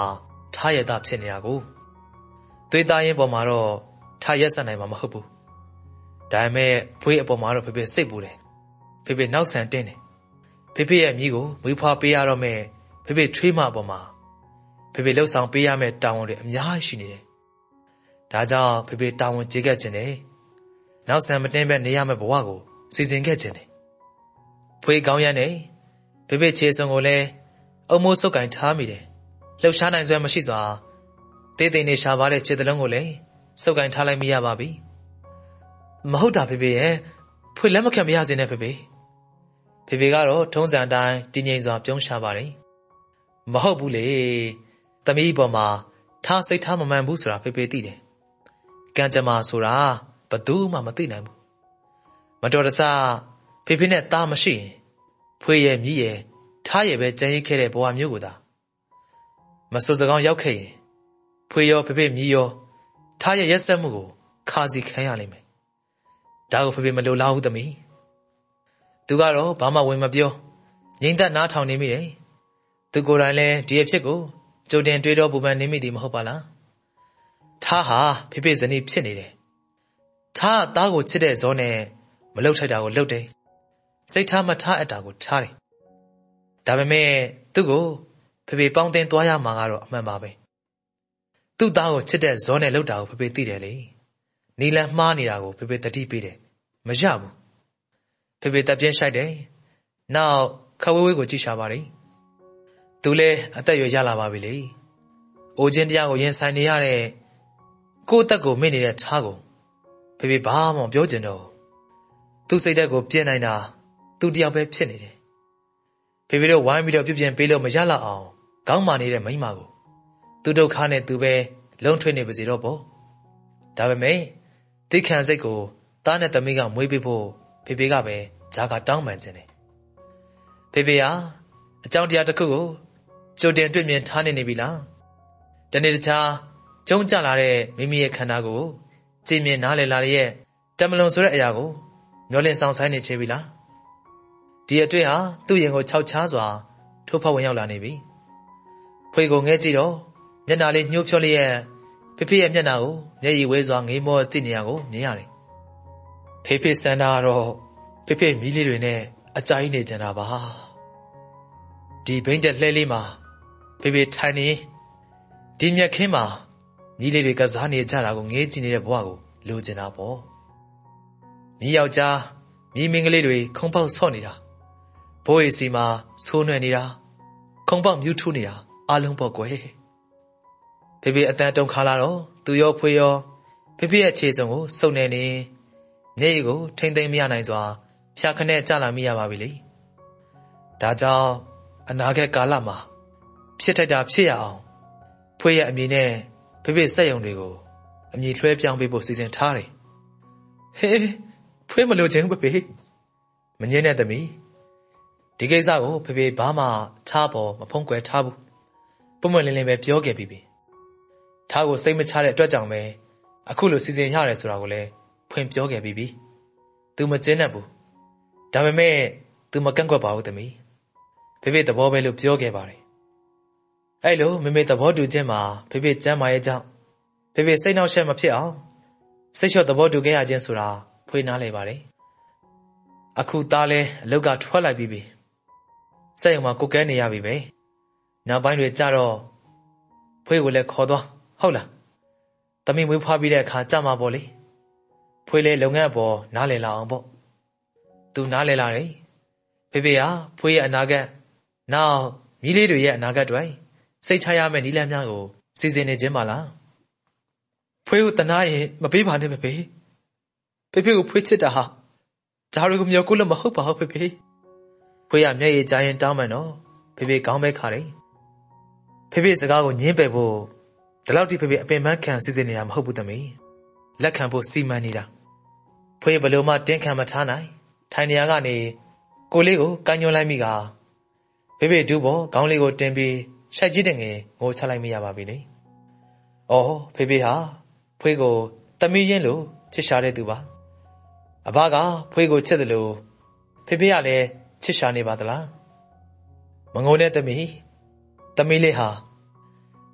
ထားရတာဖြစ်နေတာကိုသွေးသားရင်ပေါ်မှာတော့ထားရက်ဆက်နိုင်မှာမဟုတ်ဘူးဒါပေမဲ့ဖွေးအပေါ်မှာတော့ဖေဖေစိတ်ပူတယ်ဖေဖေနောက်ဆန်တင်းတယ်ဖေဖေရဲ့မိကိုမွေးဖွားပေးရတော့မဲ့ဖေဖေထွေးမအပေါ်မှာဖေဖေလှုပ်ဆောင်ပေးရမယ့်တာဝန်တွေအများကြီးရှိနေတယ်ဒါကြောင့်ဖေဖေတာဝန်ကျေခဲ့ခြင်းတယ်နောက်ဆန်မတင်းပဲနေရမယ့်ဘဝကိုစီစဉ်ခဲ့ခြင်းတယ်ဖွေးကောင်းရမ်းနေဖေဖေခြေစုံကိုလည်းအုံမိုးစုပ်ကင်ထားမိတယ်လှုပ်ရှားနိုင်စွမ်းမရှိစွာတေးသေးနေရှာပါတဲ့ခြေသလုံးကိုလည်းစုပ်ကင်ထားလိုက်မိရပါပြီမဟုတ်တာဖေဖေရဲ့ဖွေးလက်မခံမရစေနဲ့ဖေဖေကတော့ထုံးစံအတိုင်းတည်ငြိမ်စွာပြုံးရှာပါတယ်မဟုတ်ဘူးလေသမီးပေါ်မှာထားစိတ်ထားမမှန်ဘူးဆိုတာဖေသိတယ်ကံကြမ္မာဆိုတာဘသူမှမသိနိုင်ဘူးမတော်တဆဖေနဲ့သားမရှိရင်ဖွေရဲ့မြည်ရဲ့ထားရဲ့ပဲကြံရိတ်ခဲ့တဲ့ဘဝမျိုးကိုသာမစိုးစကောင်းရောက်ခဲ့ရင်ဖွေရောဖေမြည်ရောထားရဲ့ရက်စက်မှုကိုခါစီခံရလိမ့်မယ်ဒါကိုဖေမလိုလားဘူးသမီးသူကတော့ဘာမှဝင်မပြောငြိမ်သက်နားထောင်နေမိတယ်သူကိုယ်တိုင်လည်းဒီအဖြစ်ကိုကြိုတင်တွေးတော့ပူပန်နေမိသည်မဟုတ်ပါလားထားဟာဖေဇနီးဖြစ်နေတယ်ထားအသားကိုချစ်တဲ့ဇောနဲ့မလှုပ်ထိုက်တာကိုလှုပ်တယ်စိတ်ထားမထားအပ်တာကိုထားတယ်ဒါပေမဲ့သူ့ကိုဖေပေါင်းတင်သွားရမှာကတော့အမှန်ပါပဲသူ့သားကိုချစ်တဲ့ဇောနဲ့လှုပ်တာကိုဖေသိတယ်လေနီလန်မှားနေတာကိုဖေတတိပေးတယ်မရဘူးဖေတက်ပြင်းရှိုက်တယ်နောက်ခဝေးကိုကြည့်ရှာပါတယ်သူလည်းအသက်ရွယ်ရလာပါပြီလေအိုချင်းတရားကိုရင်ဆိုင်နေရတဲ့ကိုယ့်အသက်ကိုမေ့နေတဲ့ထားကိုဖေဘာမှမပြောချင်တော့သူ့စိတ်ဓာတ်ကိုပြင်းနိုင်တာသူတယောက်ပဲဖြစ်နေတယ်ဖေတို့ဝိုင်းပြီးတော့ပြုပြင်ပေးလို့မရလောက်အောင်ခေါင်းမာနေတဲ့မိန်းမကိုသူဒုက္ခနဲ့သူပဲလုံးထွေးနေပါစေတော့ပေါ့ဒါပေမဲ့တိခံစိတ်ကိုသားနဲ့သမီးကမွေးပေးဖို့ဖေကပဲဂျာကတောင်းပန်ခြင်းတယ်ဖေဟာအကြောင်းတရားတစ်ခုကိုကြိုတင်တွေ့မြင်ထားနေပြီလားတနေ့တခြားကျုံးကျလာတဲ့မိမိရဲ့ခန္ဓာကိုကြည်မြင်နားလည်လာရဲ့တမလွန်ဆိုတဲ့အရာကိုမျောလင့်ဆောင်ဆိုင်နေချေပြီလားဒီအတွေ့ဟာသူ့ရင်ကိုခြောက်ချားစွာထိုးဖောက်ဝင်ရောက်လာနေပြီဖွေကိုငဲကြည့်တော့မျက်နှာလေးညှိုးဖြောလျက်ဖေရဲ့မျက်နှာကိုမျက်ရည်ဝဲစွာငေးမောကြည့်နေရကိုမြင်ရတယ်ဖေစန္ဒာကတော့ဖေမီးလေးတွေနဲ့အကြာကြီးနေကြတာပါဒီဘိန်းတက်လှဲလေးမှာဖေထိုင်နေဒီမြက်ခင်းမှာမီးလေးတွေကစားနေကြတာကိုငေးကြည့်နေတဲ့ဘဝကိုလိုချင်တာပေါ့မီးယောက်ျားမီးမင်းကလေးတွေခုံပေါက်ဆော့နေတာဘိုးရီစီမှာဆိုးနှွယ်နေတာခုံပေါက်မြူးထူးနေတာအလုံးပေါ့ကွယ်ဖေအတန်တုံခါလာတော့သူရောဖွေရောဖေရဲ့ခြေစုံကိုစုံနေနေမျက်ရည်ကိုထိမ့်သိမ့်မရနိုင်စွာဖြာခနဲ့ကြလာမိရပါပြီလေဒါကြောင့်အနာဂတ်ကာလမှာဖြစ်ထိုက်တာဖြစ်ရအောင်ဖွေရဲ့အမည်နဲ့ဖေစက်ယုံတွေကိုအမည်လွှဲပြောင်းပေးဖို့စီစဉ်ထားတယ်ဟေးဖွေမလို့ခြင်းဖေမငင်းတဲ့သမီးဒီကိစ္စကိုဖေဘာမှထားပေါ်မဖုံးကွယ်ထားဘူးပုံမှန်လင်းလင်းပဲပြောခဲ့ပြီးထားကိုစိတ်မချတဲ့အတွက်ကြောင့်ပဲအခုလိုစီစဉ်ရတယ်ဆိုတာကိုလည်းဖွင့်ပြောခဲ့ပြီးပြီ။ तू မကျင်းတတ်ဘူး။ဒါပေမဲ့ तू မကန့်ကွက်ပါဘူးသမီး။ဖေသဘောပဲလို့ပြောခဲ့ပါတယ်။အဲ့လိုမေသဘောတူခြင်းမှာဖေကျမ်းမာရဲ့ကြောင့်ဖေစိတ်နှောက်ယှက်မဖြစ်အောင်စိတ်လျှော့သဘောတူခဲ့ရခြင်းဆိုတာဖွေနားလည်ပါတယ်။အခုသားလဲအလောက်ကထွက်လိုက်ပြီ။စက်ရုံမှာကိုကဲနေရပြီပဲ။နောက်ပိုင်းတွေကြတော့ဖွေကိုလည်းခေါ်သွားဟုတ်လား။သမီးမွေးဖွားပြီးတဲ့အခါကြမှာပေါ့လေ။ဖွေလေလုပ်ငန်းပေါ်နားလည်လာအောင်ပေါ့သူနားလည်လာတယ်ဖေဟာဖွေရဲ့အနာဂတ်နောက်မိလေးတွေရဲ့အနာဂတ်တွေစိတ်ချရမယ့်နည်းလမ်းများကိုစီစဉ်နေခြင်းပါလားဖွေကိုတနာရင်မပေးပါနဲ့ဖေကိုဖွေချစ်တာဟာဂျာရီကိုမျောကုလို့မဟုတ်ပါဘူးဖေဖွေရမျက်ရည်ကြားရင်တောင်းမှန်တော့ဖေကောင်းပဲခါတယ်ဖေစကားကိုညင်းပယ်ဖို့ဒီလောက်ထိဖေအပင်ပန်းခံစီစဉ်နေတာမဟုတ်ဘူးသမီးလက်ခံဖို့စီမံနေတာဖွေဘလို့မှတင်းခံမထားနိုင်ထိုင်နေရကနေကိုလေးကိုကိုင်းညွှန်းလိုက်မိကဖေဒူးပေါ်ခေါင်းလေးကိုတင်ပြီးရှိုက်ကြီးတဲ့ငယ်ငိုချလိုက်မိရပါပြီလေ။အော်ဖေဟာဖွေကိုသမီးရင်းလို့ချစ်ရှာတဲ့သူပါ။အဘကဖွေကိုချစ်တယ်လို့ဖေကလည်းချစ်ရှာနေပါသလား။မငိုနဲ့သမီးလေးဟာ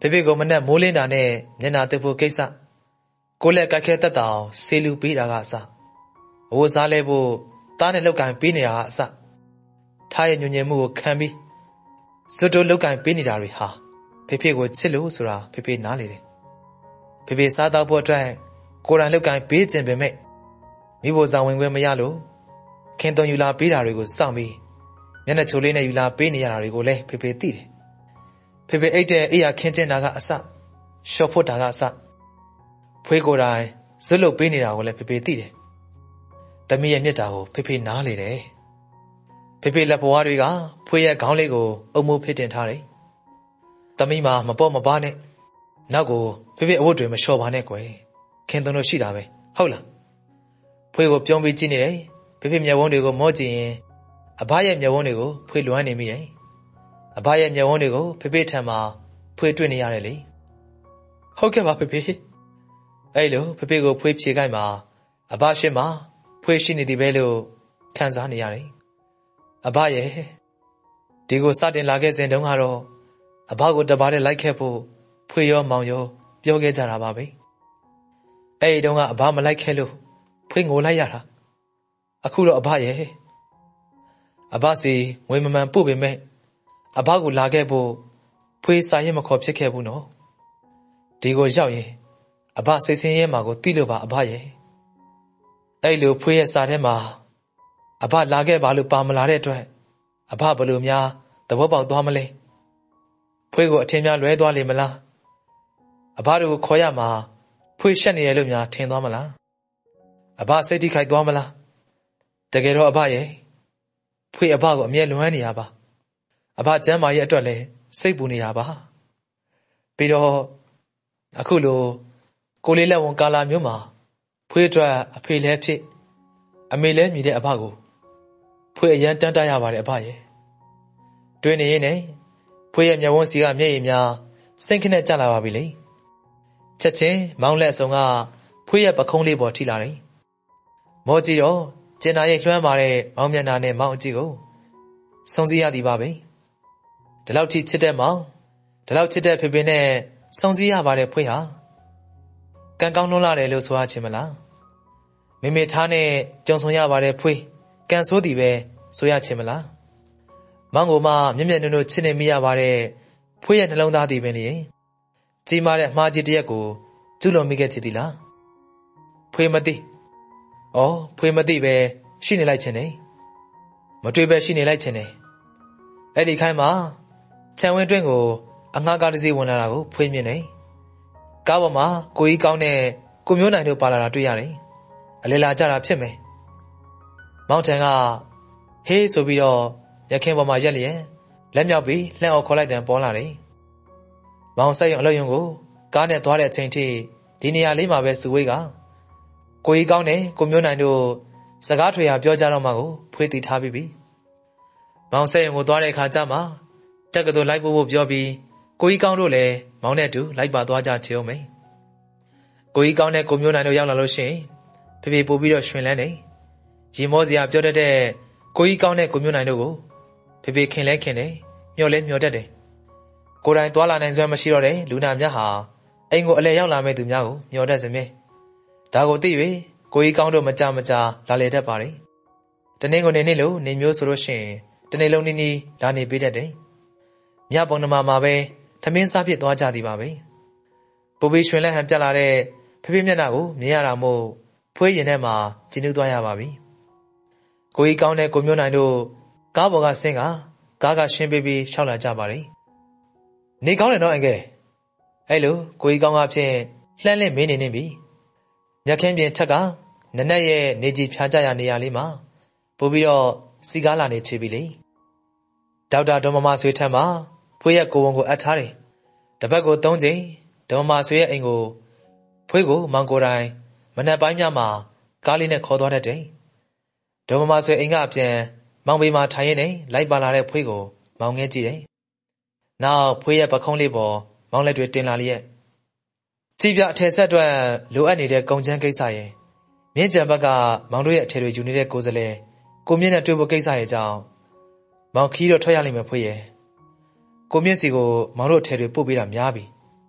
ဖေဖေကိုမနဲ့မိုးလင်းတာနဲ့မျက်နာတစ်ဖို့ကိစ္စကိုလည်းကြိုက်ခဲတတ်တာအောင်ဆေးလူပေးတာကအစအဝတ်စားလဲဖို့တားနဲ့လောက်ကင်ပေးနေတာကအစထားရဲ့ညွညင်မှုကိုခံပြီးစွတ်တိုးလောက်ကင်ပေးနေတာတွေဟာဖေဖေကိုချစ်လို့ဆိုတာဖေဖေနားလေတယ်ဖေဖေစားတော့ဖို့အတွက်ကိုယ်တိုင်လောက်ကင်ပေးခြင်းပဲမဲ့မိဖို့ဆောင်ဝင်ခွင့်မရလို့ခင်သွန်ယူလာပေးတာတွေကိုစောင့်ပြီးမျက်နှာချိုလေးနဲ့ယူလာပေးနေရတာတွေကိုလည်းဖေဖေသိတယ်ဖေဖေအိတ်တဲ့အိယာခင်းကျင်းတာကအစရှော့ဖို့တာကအစဖွေးကိုယ်တိုင်ဇွတ်လုပ်ပေးနေတာကိုလည်းဖေဖေသိတယ်တမီးရဲ့မြတ်တာကိုဖေဖေနားလေတယ်ဖေဖေလက်ဘွားတွေကဖွေးရဲ့ခေါင်းလေးကိုအုံမိုးဖိတင်ထားတယ်တမီးမှာမပေါ့မပါနဲ့နောက်ကိုဖေဖေအဝတ်တွေမလျှော်ပါနဲ့ကွယ်ခင်သွန်လို့ရှိတာပဲဟုတ်လားဖွေးကိုပြုံးပြီးကြည့်နေတယ်ဖေဖေမျက်ဝန်းတွေကိုမော့ကြည့်ရင်အဘရဲ့မျက်ဝန်းတွေကိုဖွေးလွမ်းနေမိတယ်အဘရဲ့မျက်ဝန်းတွေကိုဖေဖေထံမှာဖွေးတွေ့နေရတယ်လေဟုတ်ကဲ့ပါဖေဖေအဲ့လိုဖေဖေကိုဖွေးဖြေခိုင်းမှာအဘရှင်းမှာဖွေးရှိနေသည်ပဲလို့ခံစားနေရတယ်အဘရဲ့ဒီကိုစတင်လာခဲ့စဉ်တုန်းကတော့အဘကိုတပါးနဲ့လိုက်ခဲ့ဖို့ဖွေးရောမောင်ရောပြောခဲ့ကြတာပါပဲအဲ့ဒီတုန်းကအဘမလိုက်ခဲ့လို့ဖွေးငိုလိုက်ရတာအခုတော့အဘရဲ့အဘစီငွေမမှန်ပို့ပေမဲ့အဘကိုလာခဲ့ဖို့ဖွေးစာရင်မခေါ်ဖြစ်ခဲ့ဘူးနော်ဒီကိုရောက်ရင်အဘစိတ်ဆင်းရဲမှာကိုသိလို့ပါအဘရဲ့အဲ့လိုဖွေးရဲ့စာထဲမှာအဘလာခဲ့ပါလို့ပါမလာတဲ့အတွက်အဘဘယ်လိုများသဘောပေါက်သွားမလဲဖွေးကိုအထင်များလွဲသွားလိမ့်မလားအဘတို့ကိုခေါ်ရမှာဖွေးရှက်နေရလို့များထင်သွားမလားအဘစိတ်ထိခိုက်သွားမလားတကယ်တော့အဘရဲ့ဖွေးအဘကိုအမြဲလွမ်းနေရပါအဘကျမ်းမာရဲ့အတွက်လည်းစိတ်ပူနေရပါပြီးတော့အခုလိုကိုလေးလက်ဝန်ကာလာမျိုးမှာဖွေးအတွက်အဖေလည်းဖြစ်အမေလည်းမြည်တဲ့အဘကိုဖွေးအရန်တန်းတရပါတယ်အဘရဲ့တွင်နေရင်နဲ့ဖွေးရဲ့မျက်ဝန်းစီကမျက်ရည်များစိတ်ခနဲ့ကျလာပါပြီလေချက်ချင်းမောင်းလက်ဆောင်ကဖွေးရဲ့ပခုံးလေးပေါ်ထိလာတယ်မောကြည့်တော့ကျင်နာရဲ့လွှမ်းပါတဲ့မောင်းမျက်နှာနဲ့မောင်းအကြည့်ကိုဆုံးစည်းရသည်ပါပဲဒီလောက်ထိချစ်တဲ့မောင်းဒီလောက်ချစ်တဲ့ဖေဖေနဲ့ဆုံးစည်းရပါတယ်ဖွေးဟာကံကောင်းလွန်းလာတယ်လို့ဆိုရချင်မလားမေမေထားနဲ့ကြုံဆုံရပါတယ်ဖွေးကံဆိုးသည်ပဲဆိုရချင်မလားမောင်းကိုမှမျက်မျက်နှာနှာချစ်နေမိရပါတယ်ဖွေးရဲ့နှလုံးသားသည်ပင်လေကြီးမားတဲ့အမှားကြီးတစ်ရက်ကိုကျူးလွန်မိခဲ့ချင်သည်လားဖွေးမသိဖွေးမသိပဲရှိနေလိုက်ချင်တယ်မတွေ့ပဲရှိနေလိုက်ချင်တယ်အဲ့ဒီခိုင်းမှာခြံဝင်းတွင်းကိုအငှားကားတစ်စီးဝင်လာတာကိုဖွေးမြင်တယ်ကားပေါ်မှာကိုကြီးကောင်းတဲ့ကိုမျိုးနိုင်တို့ပါလာတာတွေ့ရတယ်အလေလာကြတာဖြစ်မယ်မောင်ထန်ကဟေးဆိုပြီးတော့ရခင်ပေါ်မှာရက်လျက်လက်မြောက်ပြီးလှမ်းအောင်ခေါ်လိုက်တယ်ပေါ်လာတယ်မောင်ဆက်ရုံအလုပ်ရုံကိုကားနဲ့သွားတဲ့အချိန်ထိဒီနေရာလေးမှာပဲစုဝေးကကိုကြီးကောင်းတဲ့ကိုမျိုးနိုင်တို့စကားထွေရပြောကြတော့မှကိုဖွေးတီထားပြီးပြီမောင်ဆက်ရုံကိုသွားတဲ့အခါကျမှတက်ကတူလိုက်ဖို့ပြောပြီးကိုကြီးကောင်းတို့လည်းမောင်နဲ့အတူလိုက်ပါသွားကြချေအောင်မယ်ကိုကြီးကောင်းတဲ့ကိုမျိုးနိုင်တို့ရောက်လာလို့ရှိရင်ဖေဖေပို့ပြီးတော့ရွှင်လန်းနေရီမောစရာပြောတတ်တဲ့ကိုကြီးကောင်းတဲ့ကိုမျိုးနိုင်တို့ကိုဖေဖေခင်လဲခင်တယ်မျောလဲမျောတတ်တယ်ကိုယ်တိုင်သွားလာနိုင်စွမ်းမရှိတော့တဲ့လူနာများဟာအိမ်ကိုအလဲရောက်လာမဲ့သူများကိုမျောတတ်စမြဲဒါကိုသိ၍ကိုကြီးကောင်းတို့မကြလာလေတတ်ပါတယ်တနေ့ကိုနေလို့နေမျိုးဆိုလို့ရှိရင်တနေ့လုံးနီးလာနေပေးတတ်တယ်မြပုံနမှာပဲထမင်းစားဖြစ်သွားကြသည်ပါပဲပူပြီးရွှင်လက်ဟန်ပြတ်လာတဲ့ဖေဖေမျက်နှာကိုမြင်ရတာမို့ဖွေးရင်ထဲမှာကျဉ်းနှူးသွားရပါပြီကိုကြီးကောင်းတဲ့ကိုမျိုးနိုင်တို့ကားပေါ်ကဆင်းကကားကရှင်းပေးပြီးရှောက်လာကြပါတယ်နေကောင်းတယ်နော်အင်ကဲအဲ့လိုကိုကြီးကောင်းကဖြင့်လှမ်းလင့်မင်းနေနေပြီမြက်ခင်းပြင်ထက်ကနနက်ရဲ့နေကြီးဖြားကြရနေရလေးမှာပို့ပြီးတော့စီကားလာနေချေပြီလေဒေါက်တာဒေါ်မမဆွေထံမှာဖွေးရဲ့ကိုဝန်ကိုအပ်ထားတယ်တပတ်ကို3ချိန်ဒေါ်မမဆွေရဲ့အိမ်ကိုဖွေးကိုမောင်ကိုယ်တိုင်မနက်ပိုင်းညမှာကားလေးနဲ့ခေါ်သွားတတ်တယ်ဒေါ်မမဆွေအိမ်ကအပြန်မောင်ဘေးမှာထိုင်ရင်းနဲ့လိုက်ပါလာတဲ့ဖွေးကိုမောင်ငဲကြည့်တယ်နောက်ဖွေးရဲ့ပခုံးလေးပေါ်မောင်လက်တွေတင်လာလျက်ကြည်ပြအထည်ဆက်အတွက်လိုအပ်နေတဲ့ကုန်ချမ်းကိစ္စရဲ့မြင့်ကြံဘက်ကမောင်တို့ရဲ့အထည်တွေယူနေတဲ့ကိုယ်စားလှယ်ကိုမြင့်နဲ့တွေ့ဖို့ကိစ္စရဲ့ကြောင့်မောင်ခီးတော့ထွက်ရလိမ့်မယ်ဖွေးရဲ့ကိုမြင့်စီကိုမောင်တို့အထည်တွေပို့ပေးတာများပြီ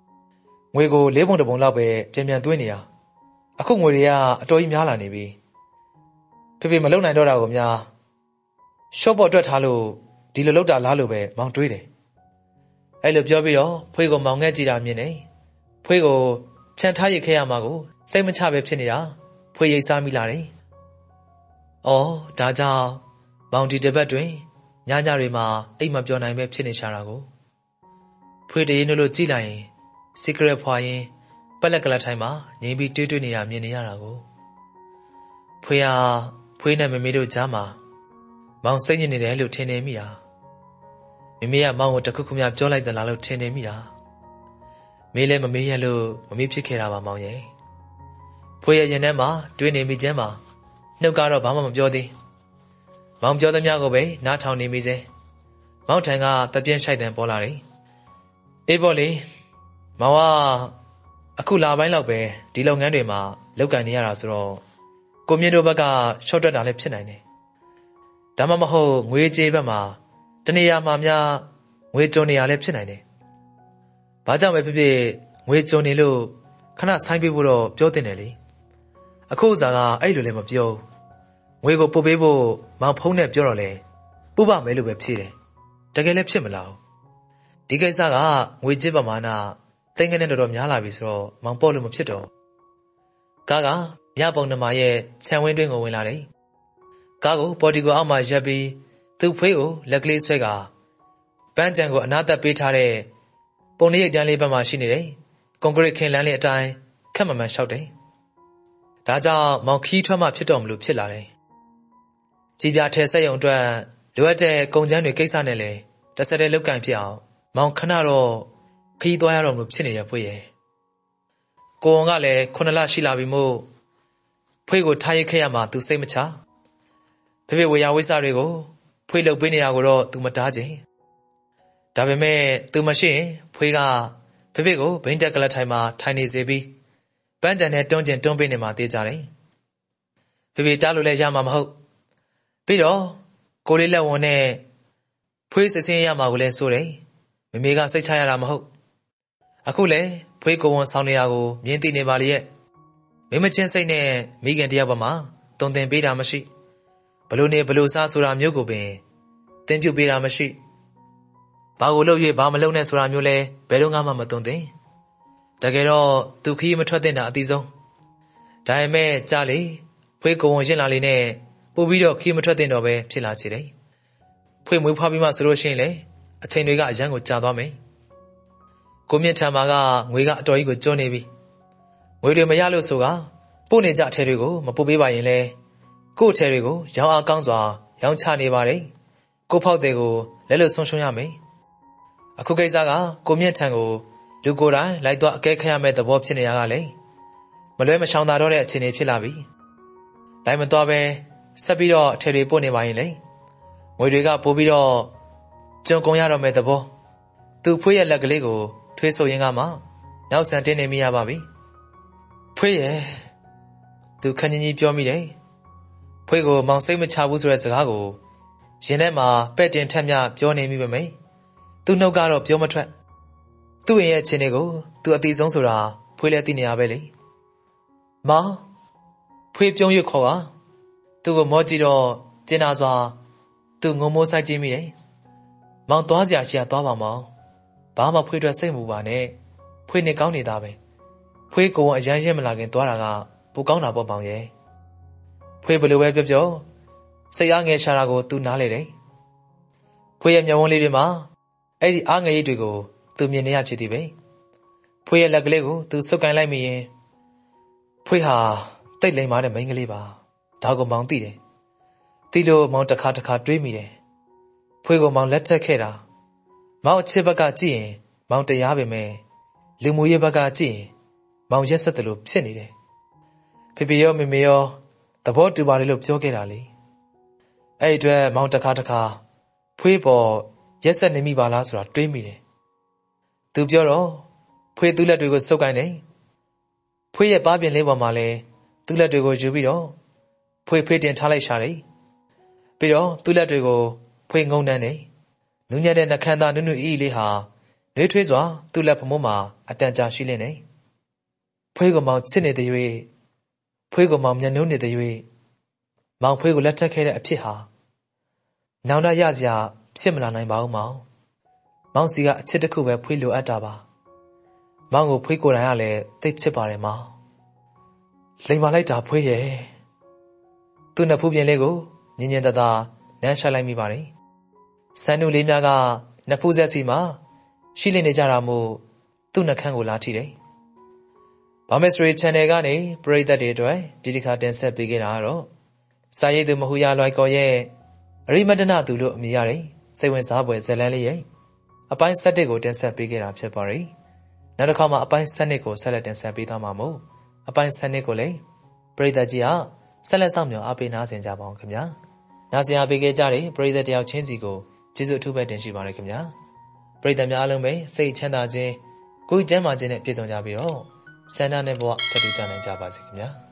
ငွေကို4 ပုံ 1 ပုံလောက်ပဲပြန်သွင်းနေတာအခုငွေတွေကအတော်ကြီးများလာနေပြီဖေမလုံနိုင်တော့တာကိုများရှော့ပေါ်အတွက်ထားလို့ဒီလိုလောက်တာလားလို့ပဲမောင်တွေးတယ်အဲ့လိုပြောပြီးတော့ဖွေးကိုမောင်ငဲ့ကြည့်တာမြင်နေဖွေးကိုခြံထားရခဲ့ရမှာကိုစိတ်မချပဲဖြစ်နေတာဖွေးရိတ်စားမိလာတယ်အော်ဒါကြောင့်မောင်ဒီတစ်ပတ်တွင်ညတွေမှာအိတ်မပြောနိုင်ပဲဖြစ်နေချတာကိုဖွေးတရေလို့ကြည့်လိုက်ရင်စီကရက်ဖွာရင်ပက်လက်ကလထိုင်မှာငြိမ်ပြီးတွေးနေတာမြင်နေရတာကိုဖွေးနဲ့မမေတို့ကြားမှာမောင်စိတ်ညစ်နေတယ်လို့ထင်နေမိတာမမေကမောင်ကိုတခုခုများပြောလိုက်သလားလို့ထင်နေမိတာမေးလဲမမေးရလို့မမေးဖြစ်ခဲ့တာပါမောင်ရဲ့ဖွေးရဲ့ရင်ထဲမှာတွေးနေမိခြင်းမှာနှုတ်ကတော့ဘာမှမပြောသေးမောင်ပြောသမျှကိုပဲနားထောင်နေမိစေမောင်ထံကတပြင်းရှိုက်တန်ပေါ်လာတယ်အေးပေါ့လေမောင်ကအခုလာပိုင်းလောက်ပဲဒီလုပ်ငန်းတွေမှာလောက်ကန်နေရတာဆိုတော့ကိုမြင့်တို့ဘက်ကရှော့တွက်တာလည်းဖြစ်နိုင်တယ်ဒါမှမဟုတ်ငွေကြေးဘက်မှာတနေရာမှာများငွေကြုံနေရလည်းဖြစ်နိုင်တယ်ဘာကြောင့်ပဲဖြစ်ဖြစ်ငွေကြုံနေလို့ခဏဆိုင်းပေးဖို့တော့ပြောတင်တယ်လေအခုဥစားကအဲ့လိုလည်းမပြောငွေကိုပို့ပေးဖို့မောင်ဖုန်းနဲ့ပြောတော့လေပို့ပါမယ်လို့ပဲဖြေတယ်တကယ်လည်းဖြစ်မလားဒီကိစ္စကငွေကြေးပမာဏသိန်းကနဲ့တော်များလာပြီဆိုတော့မောင်ပေါ့လို့မဖြစ်တော့ကားကမြပုံနှမရဲ့ခြံဝင်းတွင်းကိုဝင်လာတယ်ကားကိုပေါ်တီကိုအောက်မှာရပ်ပြီးသူ့ဖွေးကိုလက်ကလေးဆွဲကပန်းကြံကိုအနားသက်ပေးထားတဲ့ပုံရိပ်တန်းလေးဘက်မှာရှိနေတယ်ကွန်ကရစ်ခင်းလမ်းလေးအတိုင်းခက်မှန်မှန်လျှောက်တယ်ဒါကြောင့်မောင်ခီးထွက်မှဖြစ်တော်မလို့ဖြစ်လာတယ်ကြည်ပြထဲဆက်ရုံအတွက်လိုအပ်တဲ့ကုန်ကျန်းတွေကိစ္စနဲ့လည်းတစ်ဆက်တည်းလောက်ကန်ဖြစ်အောင်မောင်ခဏတော့ခီးသွားရတော့မလို့ဖြစ်နေရဖွေးရဲ့ကိုဝန်ကလည်း9 လရှိလာပြီမို့ဖွေးကိုထားရိတ်ခဲ့ရမှာသူစိတ်မချဖေဝေယဝိစာတွေကိုဖွေးလုပ်ပေးနေတာကိုတော့သူမတားချင်ဒါပေမဲ့သူမရှိရင်ဖွေးကဖေကိုဘိန်းတက်ကလထိုင်မှာထိုင်နေစေပြီးပန်းကြံနဲ့တွန်းကျင်တွန်းပေးနေမှာသိကြတယ်ဖေတားလို့လည်းရမှာမဟုတ်ပြီးတော့ကိုလေးလက်ဝန်နဲ့ဖွေးစစ်စင်းရမှာကိုလည်းစိုးတယ်မမေကစိတ်ချရတာမဟုတ်အခုလေဖွေးကိုဝန်ဆောင်နေတာကိုမြင်သိနေပါလေရဲ့မင်းမချင်းစိတ်နဲ့မိခင်တယောက်ပါမှာတုံတင်ပေးတာမရှိဘလို့နေဘလို့စားဆိုတာမျိုးကိုပင်တင်ပြုတ်ပေးတာမရှိဘာကိုလုပ်၍ဘာမလုပ်နဲ့ဆိုတာမျိုးလဲဘယ်တော့မှမတုံတင်တကယ်တော့သူခီးမထွက်တဲ့တာအတိဆုံးဒါပေမဲ့ကြားလေဖွေးကိုဝန်ရှင်းလာလေနဲ့ပို့ပြီးတော့ခီးမထွက်တဲ့တော့ပဲဖြစ်လာချေတယ်ဖွေးမွေးဖွားပြီးမှဆိုလို့ရှိရင်လေအချိန်တွေကအရန်ကိုကြာသွားမယ်ကိုမြင့်ထံမှာကငွေကအတော်ကြီးကိုကျွန်းနေပြီငွေတွေမရလို့ဆိုကပို့နေကြအထည်တွေကိုမပို့ပေးပါရင်လေကို့အထည်တွေကိုရောင်းအားကောင်းစွာရောင်းချနေပါတယ်ကိုဖောက်တဲ့ကိုလက်လို့ဆုံးရှုံးရမယ်အခုကိစ္စကကိုမြင့်ထံကိုလူကိုယ်တိုင်လိုက်သွားအကဲခတ်ရမယ့်သဘောဖြစ်နေရကလေမလွဲမရှောင်သာတော့တဲ့အခြေအနေဖြစ်လာပြီလိုက်မသွားပဲဆက်ပြီးတော့အထည်တွေပို့နေပါရင်လေငွေတွေကပို့ပြီးတော့ကျွန်းကုန်ရတော့မယ့်သဘောသူဖွေးရဲ့လက်ကလေးကိုထွေးဆိုရင်ကမှနောက်ဆန်တင်းနေမိရပါပြီဖွေးရဲ့သူခန်းကြီးကြီးပြောမိတယ်ဖွေးကိုမောင်စိတ်မချဘူးဆိုတဲ့စကားကိုရင်ထဲမှာပဲ့တင်ထက်မြပြောနေမိပါမယ်သူနှုတ်ကတော့ပြောမထွက်သူ့ရဲ့အခြေအနေကိုသူအတိဆုံးဆိုတာဖွေးလည်းသိနေရပဲလေမောင်ဖွေးပြုံးရခေါ်ပါသူ့ကိုမောကြည့်တော့ကျင်နာစွာသူငုံမိုးဆိုင်ကြည့်မိတယ်မောင်သွားကြရှိရသွားပါမောင်ဘာမှဖွေးအတွက်စိတ်မူပါနဲ့ဖွေးနေကောင်းနေတာပဲဖွေးကိုယ်အရန်ရဲမလာခင်သွားတာကပိုကောင်းတာပေါ့မောင်ရဲ့ဖွေးဘလို့ပဲပြောပြောစိတ်အားငယ်ရှာတာကိုသူနားလေတယ်ဖွေးရဲ့မျက်ဝန်းလေးတွေမှာအဲ့ဒီအားငယ်ရိပ်တွေကိုသူမြင်နေရချေသည်ပဲဖွေးရဲ့လက်ကလေးကိုသူစုပ်ကန်လိုက်မိရင်ဖွေးဟာတိတ်လိမ်မာတဲ့မိန်းကလေးပါဒါကိုမောင်သိတယ်သိလို့မောင်တစ်ခါတွေးမိတယ်ဖွေးကိုမောင်လက်ထက်ခဲ့တာမောင်အချစ်ဘက်ကကြည့်ရင်မောင်တရားပဲမဲ့လူမှုရေးဘက်ကကြည့်ရင်မောင်ရက်ဆက်တယ်လို့ဖြစ်နေတယ်ဖေရောမေရောသဘောတူပါလေလို့ပြောခဲ့တာလေအဲ့ဒီအတွက်မောင်တစ်ခါဖွေးပေါ်ရက်ဆက်နေမိပါလားဆိုတာတွေးမိတယ်သူပြောတော့ဖွေးသူ့လက်တွေကိုစုပ်ကိုင်းတယ်ဖွေးရဲ့ပါးပြင်လေးပေါ်မှာလဲသူ့လက်တွေကိုယူပြီးတော့ဖွေးဖေးတင်ထားလိုက်ရှာတယ်ပြီးတော့သူ့လက်တွေကိုဖွေးငုံနှမ်းတယ်နူးညံ့တဲ့နှခမ်းသားနုနုအီလေးဟာနှွေးထွေးစွာသူ့လက်ဖမိုးမှာအတန်ကြာရှိလင်းနေဖွေးကိုမောင်ချစ်နေတဲ့၍ဖွေးကိုမောင်မျက်နှာနေတဲ့၍မောင်ဖွေးကိုလက်ထပ်ခဲ့တဲ့အဖြစ်ဟာနောင်တရစရာဖြစ်မလာနိုင်ပါဘူးမောင်စီကအချစ်တစ်ခုပဲဖွေးလိုအပ်တာပါမောင်ကိုဖွေးကိုယ်တိုင်ကလည်းသိချစ်ပါတယ်မောင်လိမ်မာလိုက်တာဖွေးရဲ့သူ့နှစ်ဖူးပြင်လေးကိုညင်ညင်တသာနမ်းရှိုက်လိုက်မိပါတယ်ဆန်းနုလေးများကနှစ်ဖူးဆက်စီမှာရှိလင်းနေကြတာမို့သူ့နှခမ်းကိုလာထိတယ်ဘာမက်စထရီ channel ကနေပရိသတ်တွေအတွက်ဒီတစ်ခါတင်ဆက်ပေးခဲ့တာကတော့စာရေးသူမဟူရလွိုင်ကော်ရဲ့အရိမတနသူလို့အမည်ရတဲ့စိတ်ဝင်စားဖွယ်ဇာတ်လမ်းလေးရဲ့အပိုင်း7ကိုတင်ဆက်ပေးခဲ့တာဖြစ်ပါတယ်နောက်တစ်ခါမှအပိုင်း7ကိုဆက်လက်တင်ဆက်ပေးသွားမှာမို့အပိုင်း7ကိုလည်းပရိသတ်ကြီးကဆက်လက်ဆောင်မြော်အားပေးနားဆင်ကြပါအောင်ခင်ဗျာနားဆင်အားပေးခဲ့ကြတဲ့ပရိသတ်တယောက်ချင်းစီကိုကျေးဇူးအထူးပဲတင်ရှိပါတယ်ခင်ဗျာပရိသတ်များအားလုံးပဲစိတ်ချမ်းသာခြင်းကိုယ်ကျန်းမာခြင်းနဲ့ပြည့်စုံကြပြီးတော့ဆန္ဒနဲ့ဘဝထပ်တူကြနိုင်ကြပါစေခင်ဗျာ